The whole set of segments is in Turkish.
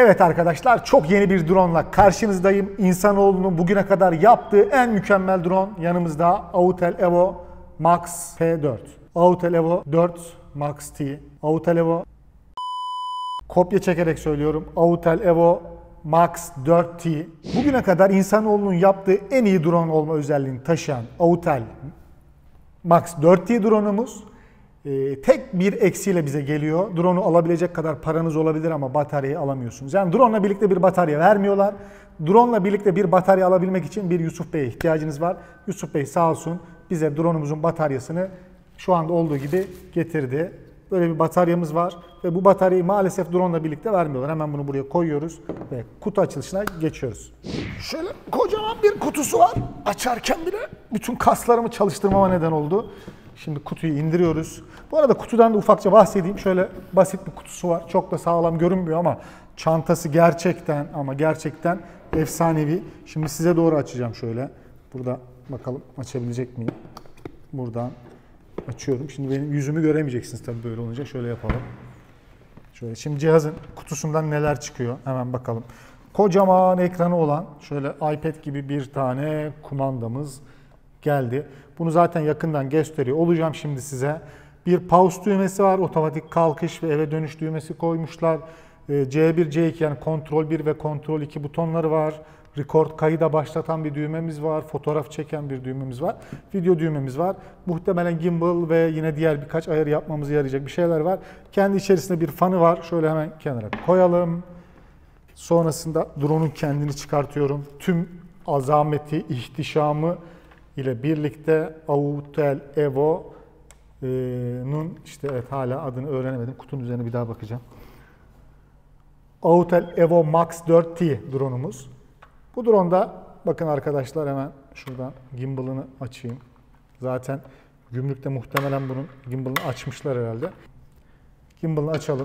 Evet arkadaşlar, çok yeni bir drone'la karşınızdayım. İnsanoğlunun bugüne kadar yaptığı en mükemmel drone yanımızda Autel Evo Max T4. Autel Evo 4 Max T. Autel Evo kopya çekerek söylüyorum. Autel Evo Max 4T. Bugüne kadar insanoğlunun yaptığı en iyi drone olma özelliğini taşıyan Autel Max 4T drone'umuz tek bir eksiyle bize geliyor. Drone'u alabilecek kadar paranız olabilir ama bataryayı alamıyorsunuz. Yani drone'la birlikte bir batarya vermiyorlar. Drone'la birlikte bir batarya alabilmek için bir Yusuf Bey'e ihtiyacınız var. Yusuf Bey sağ olsun bize drone'umuzun bataryasını şu anda olduğu gibi getirdi. Böyle bir bataryamız var ve bu bataryayı maalesef drone'la birlikte vermiyorlar. Hemen bunu buraya koyuyoruz ve kutu açılışına geçiyoruz. Şöyle kocaman bir kutusu var. Açarken bile bütün kaslarımı çalıştırmama neden oldu. Şimdi kutuyu indiriyoruz. Bu arada kutudan da ufakça bahsedeyim. Şöyle basit bir kutusu var. Çok da sağlam görünmüyor ama çantası gerçekten efsanevi. Şimdi size doğru açacağım şöyle. Burada bakalım açabilecek miyim? Buradan açıyorum. Şimdi benim yüzümü göremeyeceksiniz tabii böyle olunca. Şöyle yapalım. Şöyle şimdi cihazın kutusundan neler çıkıyor hemen bakalım. Kocaman ekranı olan şöyle iPad gibi bir tane kumandamız geldi. Bunu zaten yakından gösteriyor olacağım şimdi size. Bir pause düğmesi var. Otomatik kalkış ve eve dönüş düğmesi koymuşlar. C1, C2 yani kontrol 1 ve kontrol 2 butonları var. Record kayıda başlatan bir düğmemiz var. Fotoğraf çeken bir düğmemiz var. Video düğmemiz var. Muhtemelen gimbal ve yine diğer birkaç ayar yapmamıza yarayacak bir şeyler var. Kendi içerisinde bir fanı var. Şöyle hemen kenara koyalım. Sonrasında drone'un kendini çıkartıyorum. Tüm azameti, ihtişamı ile birlikte Autel Evo'nun işte evet hala adını öğrenemedim. Kutunun üzerine bir daha bakacağım. Autel Evo Max 4T drone'umuz. Bu drone'da bakın arkadaşlar hemen şuradan gimbal'ını açayım. Zaten gümrükte muhtemelen bunun gimbal'ını açmışlar herhalde. Gimbal'ını açalım.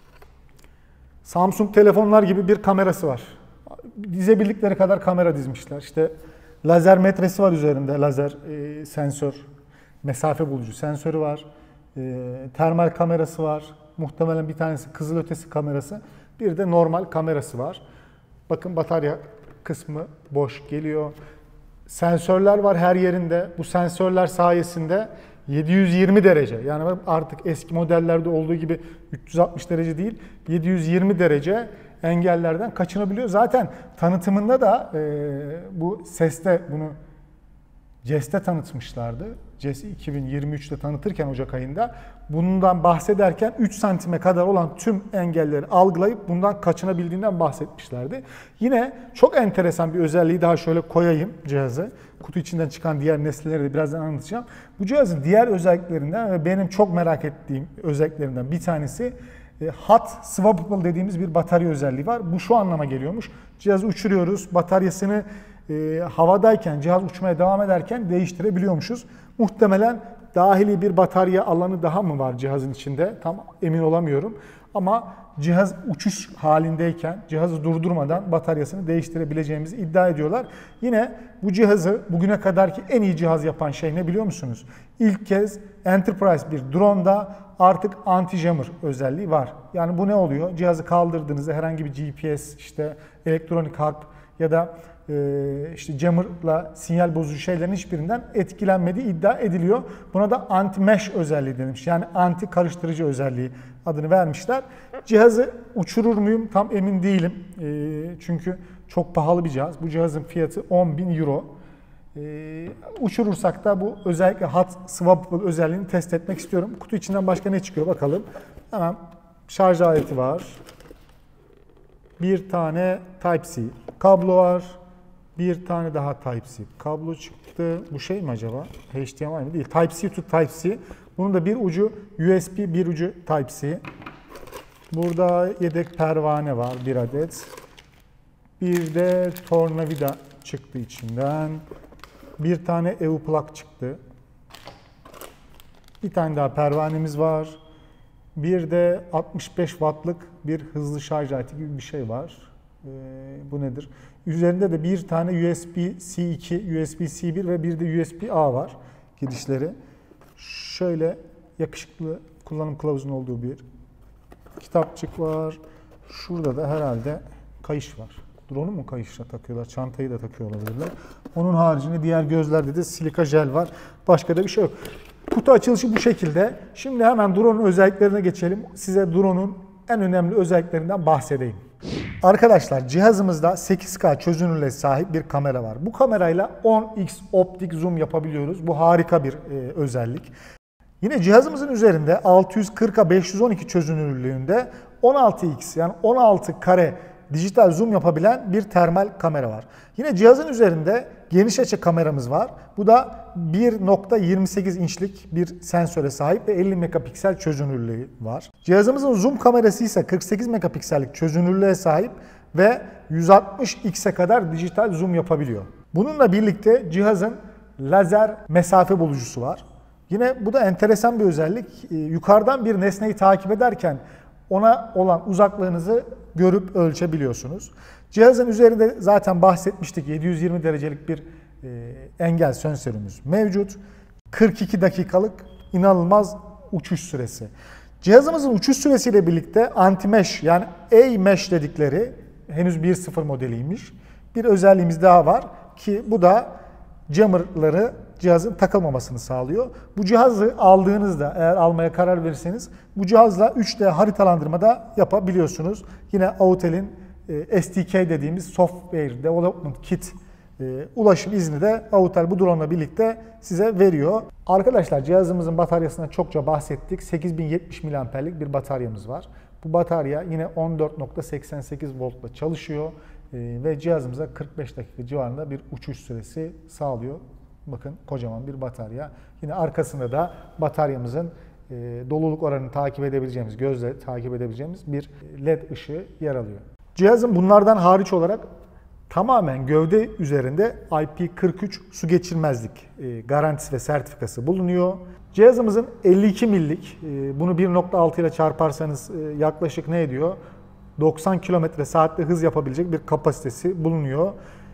Samsung telefonlar gibi bir kamerası var. Dizebildikleri kadar kamera dizmişler. İşte lazer metresi var üzerinde. Lazer sensör, mesafe bulucu sensörü var. Termal kamerası var. Muhtemelen bir tanesi kızılötesi kamerası. Bir de normal kamerası var. Bakın batarya kısmı boş geliyor. Sensörler var her yerinde. Bu sensörler sayesinde 720 derece yani artık eski modellerde olduğu gibi 360 derece değil 720 derece engellerden kaçınabiliyor. Zaten tanıtımında da bu seste bunu CES'te tanıtmışlardı. CES 2023'te tanıtırken Ocak ayında bundan bahsederken 3 santime kadar olan tüm engelleri algılayıp bundan kaçınabildiğinden bahsetmişlerdi. Yine çok enteresan bir özelliği daha şöyle koyayım cihazı. Kutu içinden çıkan diğer nesneleri de birazdan anlatacağım. Bu cihazın diğer özelliklerinden ve benim çok merak ettiğim özelliklerinden bir tanesi hot swappable dediğimiz bir batarya özelliği var. Bu şu anlama geliyormuş. Cihazı uçuruyoruz, bataryasını havadayken, cihaz uçmaya devam ederken değiştirebiliyormuşuz. Muhtemelen dahili bir batarya alanı daha mı var cihazın içinde? Tam emin olamıyorum. Ama cihaz uçuş halindeyken cihazı durdurmadan bataryasını değiştirebileceğimizi iddia ediyorlar. Yine bu cihazı bugüne kadarki en iyi cihaz yapan şey ne biliyor musunuz? İlk kez Enterprise bir drone'da artık anti-jammer özelliği var. Yani bu ne oluyor? Cihazı kaldırdığınızda herhangi bir GPS, işte elektronik harp ya da işte jammer'la sinyal bozucu şeylerin hiçbirinden etkilenmediği iddia ediliyor. Buna da anti-mesh özelliği denilmiş. Yani anti karıştırıcı özelliği adını vermişler. Cihazı uçurur muyum tam emin değilim. Çünkü çok pahalı bir cihaz. Bu cihazın fiyatı 10.000 euro. Uçurursak da bu özellikle hot swappable özelliğini test etmek istiyorum. Kutu içinden başka ne çıkıyor bakalım. Hemen şarj aleti var. Bir tane Type-C kablo var. Bir tane daha Type-C kablo çıktı. Bu şey mi acaba? HDMI mi? Değil. Type-C to Type-C. Bunun da bir ucu USB, bir ucu Type-C. Burada yedek pervane var bir adet. Bir de tornavida çıktı içinden. Bir tane EU plug çıktı. Bir tane daha pervanemiz var. Bir de 65 wattlık bir hızlı şarj aleti gibi bir şey var. Bu nedir? Üzerinde de bir tane USB-C2, USB-C1 ve bir de USB-A var girişleri. Şöyle yakışıklı kullanım kılavuzunun olduğu bir kitapçık var. Şurada da herhalde kayış var. Drone'u mu kayışla takıyorlar? Çantayı da takıyor olabilirler. Onun haricinde diğer gözlerde de silika jel var. Başka da bir şey yok. Kutu açılışı bu şekilde. Şimdi hemen drone'un özelliklerine geçelim. Size drone'un en önemli özelliklerinden bahsedeyim. Arkadaşlar cihazımızda 8K çözünürlüğe sahip bir kamera var. Bu kamerayla 10x optik zoom yapabiliyoruz. Bu harika bir özellik. Yine cihazımızın üzerinde 640'a 512 çözünürlüğünde 16x yani 16 kare dijital zoom yapabilen bir termal kamera var. Yine cihazın üzerinde geniş açı kameramız var. Bu da 1.28 inçlik bir sensöre sahip ve 50 megapiksel çözünürlüğü var. Cihazımızın zoom kamerası ise 48 megapiksellik çözünürlüğe sahip ve 160x'e kadar dijital zoom yapabiliyor. Bununla birlikte cihazın lazer mesafe bulucusu var. Yine bu da enteresan bir özellik. Yukarıdan bir nesneyi takip ederken ona olan uzaklığınızı görüp ölçebiliyorsunuz. Cihazın üzerinde zaten bahsetmiştik 720 derecelik bir engel sensörümüz mevcut. 42 dakikalık inanılmaz uçuş süresi. Cihazımızın uçuş süresiyle birlikte anti-mesh yani A-mesh dedikleri henüz 1.0 modeliymiş. Bir özelliğimiz daha var ki bu da jammer'ları cihazın takılmamasını sağlıyor. Bu cihazı aldığınızda eğer almaya karar verirseniz bu cihazla 3D haritalandırma da yapabiliyorsunuz. Yine Autel'in SDK dediğimiz Software Development Kit ulaşım izni de Autel bu drone'la birlikte size veriyor. Arkadaşlar cihazımızın bataryasından çokça bahsettik. 8070 mAh'lik bir bataryamız var. Bu batarya yine 14.88 voltla çalışıyor ve cihazımıza 45 dakika civarında bir uçuş süresi sağlıyor. Bakın kocaman bir batarya. Yine arkasında da bataryamızın doluluk oranını takip edebileceğimiz, gözle takip edebileceğimiz bir LED ışığı yer alıyor. Cihazın bunlardan hariç olarak tamamen gövde üzerinde IP43 su geçirmezlik garantisi ve sertifikası bulunuyor. Cihazımızın 52 millik, bunu 1.6 ile çarparsanız yaklaşık ne ediyor? 90 km/saatte hız yapabilecek bir kapasitesi bulunuyor.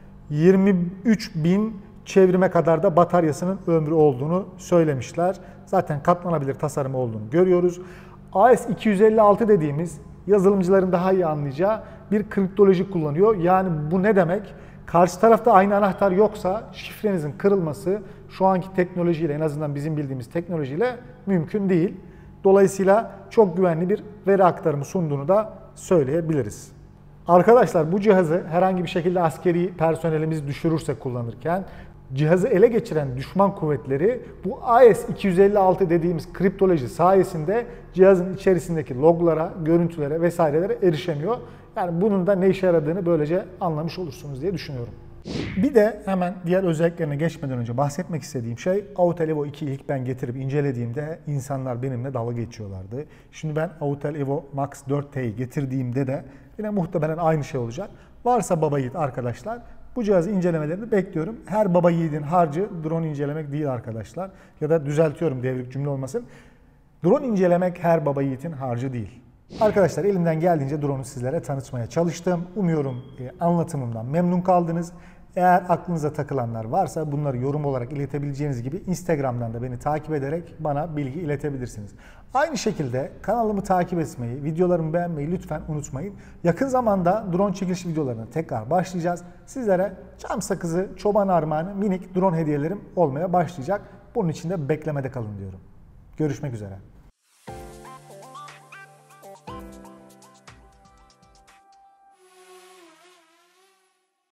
23.000 çevrime kadar da bataryasının ömrü olduğunu söylemişler. Zaten katlanabilir tasarımı olduğunu görüyoruz. AES-256 dediğimiz yazılımcıların daha iyi anlayacağı bir kriptoloji kullanıyor. Yani bu ne demek? Karşı tarafta aynı anahtar yoksa şifrenizin kırılması şu anki teknolojiyle en azından bizim bildiğimiz teknolojiyle mümkün değil. Dolayısıyla çok güvenli bir veri aktarımı sunduğunu da söyleyebiliriz. Arkadaşlar bu cihazı herhangi bir şekilde askeri personelimiz düşürürse kullanırken cihazı ele geçiren düşman kuvvetleri bu AES-256 dediğimiz kriptoloji sayesinde cihazın içerisindeki loglara, görüntülere vesairelere erişemiyor. Yani bunun da ne işe yaradığını böylece anlamış olursunuz diye düşünüyorum. Bir de hemen diğer özelliklerine geçmeden önce bahsetmek istediğim şey Autel Evo 2'yi ilk ben getirip incelediğimde insanlar benimle dalga geçiyorlardı. Şimdi ben Autel Evo Max 4T'yi getirdiğimde de yine muhtemelen aynı şey olacak. Varsa baba yiğit arkadaşlar bu cihazı incelemelerini bekliyorum. Her baba yiğidin harcı drone incelemek değil arkadaşlar. Ya da düzeltiyorum devrik cümle olmasın. Drone incelemek her baba yiğitin harcı değil. Arkadaşlar elimden geldiğince drone'u sizlere tanıtmaya çalıştım. Umuyorum anlatımımdan memnun kaldınız. Eğer aklınıza takılanlar varsa bunları yorum olarak iletebileceğiniz gibi Instagram'dan da beni takip ederek bana bilgi iletebilirsiniz. Aynı şekilde kanalımı takip etmeyi, videolarımı beğenmeyi lütfen unutmayın. Yakın zamanda drone çekiliş videolarına tekrar başlayacağız. Sizlere çam sakızı, çoban armağanı, minik drone hediyelerim olmaya başlayacak. Bunun için de beklemede kalın diyorum. Görüşmek üzere.